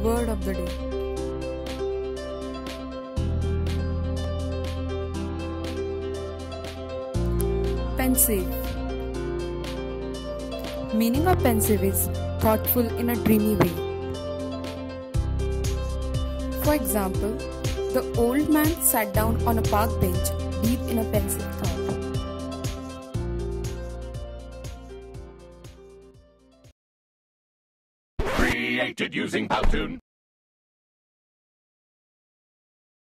Word of the day. Pensive. Meaning of pensive is thoughtful in a dreamy way. For example, the old man sat down on a park bench, deep in a pensive thought. Created using Powtoon.